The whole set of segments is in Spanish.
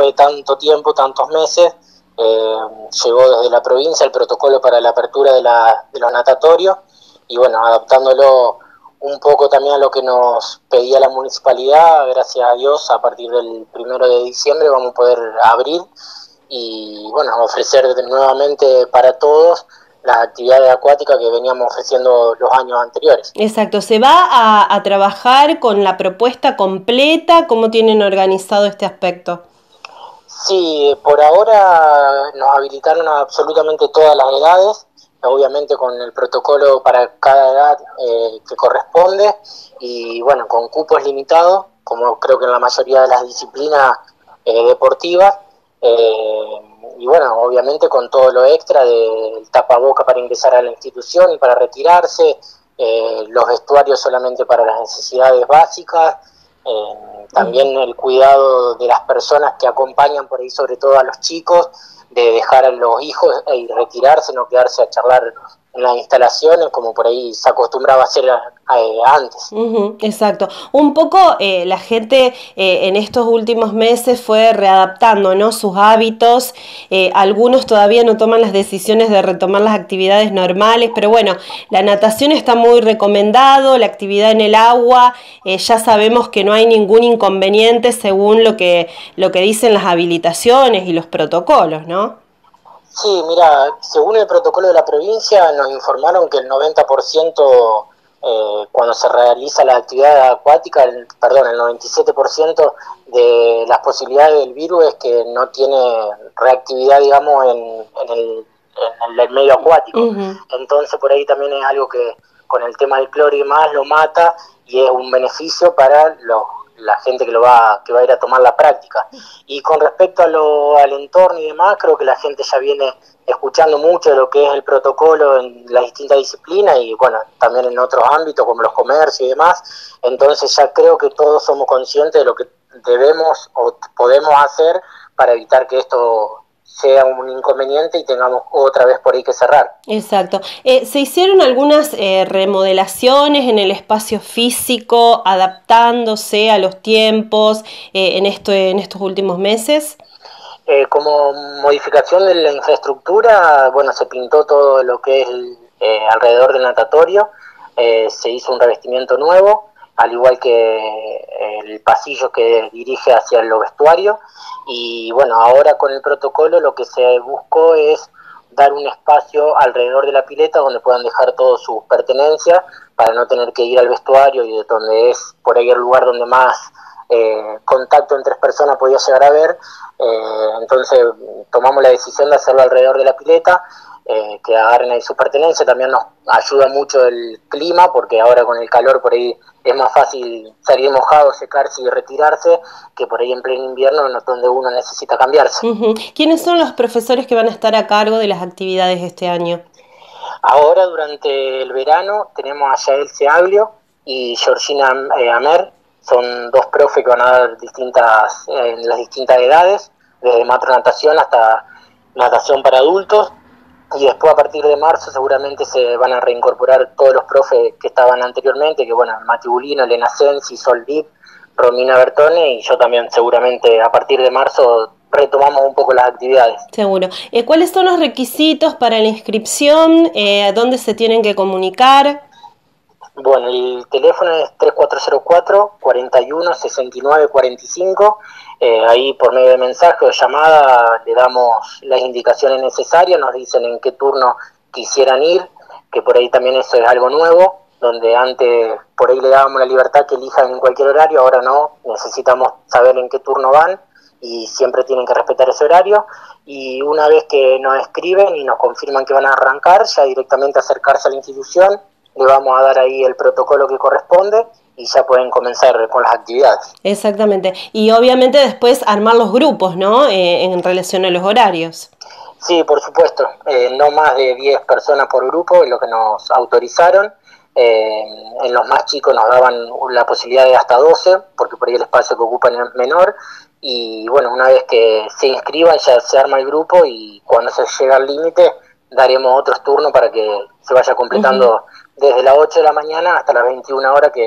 después de tanto tiempo, tantos meses, llegó desde la provincia el protocolo para la apertura de los natatorios y bueno, adaptándolo un poco también a lo que nos pedía la municipalidad, gracias a Dios, a partir del 1 de diciembre vamos a poder abrir y bueno, ofrecer nuevamente para todos las actividades acuáticas que veníamos ofreciendo los años anteriores. Exacto, ¿se va a trabajar con la propuesta completa? ¿Cómo tienen organizado este aspecto? Sí, por ahora nos habilitaron a absolutamente todas las edades, obviamente con el protocolo para cada edad que corresponde y bueno, con cupos limitados, como creo que en la mayoría de las disciplinas deportivas, y bueno, obviamente con todo lo extra del tapaboca para ingresar a la institución y para retirarse, los vestuarios solamente para las necesidades básicas, también el cuidado de las personas que acompañan por ahí, sobre todo a los chicos, de dejar a los hijos y retirarse, no quedarse a charlar en las instalaciones como por ahí se acostumbraba a hacer antes. Exacto. Un poco la gente en estos últimos meses fue readaptando, ¿no?, sus hábitos. Algunos todavía no toman las decisiones de retomar las actividades normales, pero bueno, la natación está muy recomendado, la actividad en el agua, ya sabemos que no hay ningún inconveniente según lo que dicen las habilitaciones y los protocolos, ¿no? Sí, mira, según el protocolo de la provincia nos informaron que el 90% cuando se realiza la actividad acuática, perdón, el 97% de las posibilidades del virus es que no tiene reactividad, digamos, en el medio acuático. Entonces por ahí también es algo que con el tema del cloro y demás lo mata y es un beneficio para la gente que va a ir a tomar la práctica. Y con respecto al entorno y demás, creo que la gente ya viene escuchando mucho de lo que es el protocolo en las distintas disciplinas y bueno, también en otros ámbitos como los comercios y demás, entonces ya creo que todos somos conscientes de lo que debemos o podemos hacer para evitar que esto sea un inconveniente y tengamos otra vez por ahí que cerrar. Exacto. ¿Se hicieron algunas remodelaciones en el espacio físico, adaptándose a los tiempos en estos últimos meses? Como modificación de la infraestructura, bueno, se pintó todo lo que es alrededor del natatorio, se hizo un revestimiento nuevo, al igual que el pasillo que dirige hacia los vestuarios, y bueno, ahora con el protocolo lo que se buscó es dar un espacio alrededor de la pileta donde puedan dejar todas sus pertenencias para no tener que ir al vestuario y de donde es por ahí el lugar donde más contacto entre personas podía llegar a ver, entonces tomamos la decisión de hacerlo alrededor de la pileta, que agarren ahí su pertenencia. También nos ayuda mucho el clima, porque ahora con el calor por ahí es más fácil salir mojado, secarse y retirarse, que por ahí en pleno invierno donde uno necesita cambiarse. ¿Quiénes son los profesores que van a estar a cargo de las actividades este año? Ahora durante el verano tenemos a Yael Seaglio y Georgina Amer, son dos profes que van a dar en las distintas edades, desde matronatación hasta natación para adultos, y después a partir de marzo seguramente se van a reincorporar todos los profes que estaban anteriormente, que bueno, Mati Bulino, Elena Sensi, Sol Vip, Romina Bertone, y yo también seguramente a partir de marzo retomamos un poco las actividades. Seguro. ¿Cuáles son los requisitos para la inscripción? ¿A dónde se tienen que comunicar? Bueno, el teléfono es 3404-41-69-45. Ahí por medio de mensaje o llamada le damos las indicaciones necesarias, nos dicen en qué turno quisieran ir, que por ahí también eso es algo nuevo, donde antes por ahí le dábamos la libertad que elijan en cualquier horario, ahora no, necesitamos saber en qué turno van y siempre tienen que respetar ese horario. Y una vez que nos escriben y nos confirman que van a arrancar, ya directamente acercarse a la institución, le vamos a dar ahí el protocolo que corresponde y ya pueden comenzar con las actividades. Exactamente. Y obviamente después armar los grupos, ¿no? En relación a los horarios. Sí, por supuesto, no más de 10 personas por grupo es lo que nos autorizaron. En los más chicos nos daban la posibilidad de hasta 12, porque por ahí el espacio que ocupan es menor. Y bueno, una vez que se inscriban ya se arma el grupo y cuando se llega al límite daremos otros turnos para que se vaya completando desde las 8 de la mañana hasta las 21 horas, que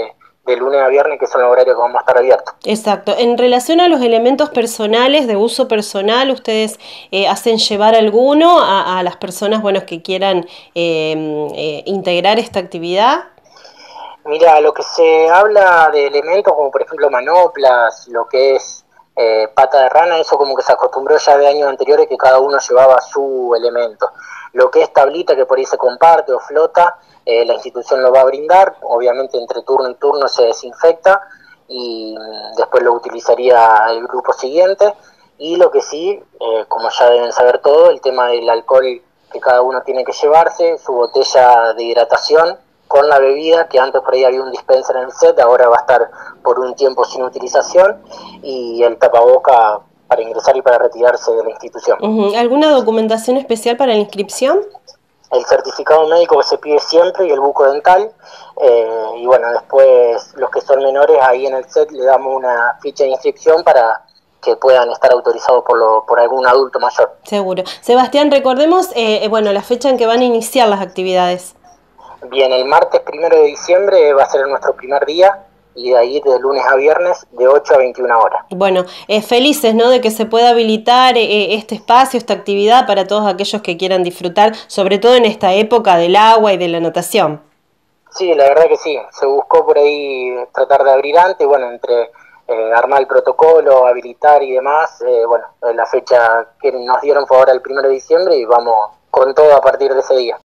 de lunes a viernes, que son los horarios que vamos a estar abiertos. Exacto. En relación a los elementos personales, de uso personal, ¿ustedes hacen llevar alguno a las personas, bueno, que quieran integrar esta actividad? Mira, lo que se habla de elementos como por ejemplo manoplas, lo que es pata de rana, eso como que se acostumbró ya de años anteriores que cada uno llevaba su elemento. Lo que es tablita que por ahí se comparte o flota, la institución lo va a brindar, obviamente entre turno y turno se desinfecta y después lo utilizaría el grupo siguiente. Y lo que sí, como ya deben saber todo, el tema del alcohol que cada uno tiene que llevarse, su botella de hidratación con la bebida, que antes por ahí había un dispenser en el set, ahora va a estar por un tiempo sin utilización, y el tapaboca para ingresar y para retirarse de la institución. ¿Alguna documentación especial para la inscripción? El certificado médico que se pide siempre y el buco dental, y bueno, después los que son menores, ahí en el set le damos una ficha de inscripción para que puedan estar autorizados por algún adulto mayor. Seguro. Sebastián, recordemos, bueno, la fecha en que van a iniciar las actividades. Bien, el martes 1 de diciembre va a ser nuestro primer día y de ahí de lunes a viernes de 8 a 21 horas. Bueno, felices, ¿no?, de que se pueda habilitar este espacio, esta actividad para todos aquellos que quieran disfrutar, sobre todo en esta época del agua y de la natación. Sí, la verdad que sí, se buscó por ahí tratar de abrir antes, bueno, entre armar el protocolo, habilitar y demás, bueno, la fecha que nos dieron fue ahora el 1 de diciembre y vamos con todo a partir de ese día.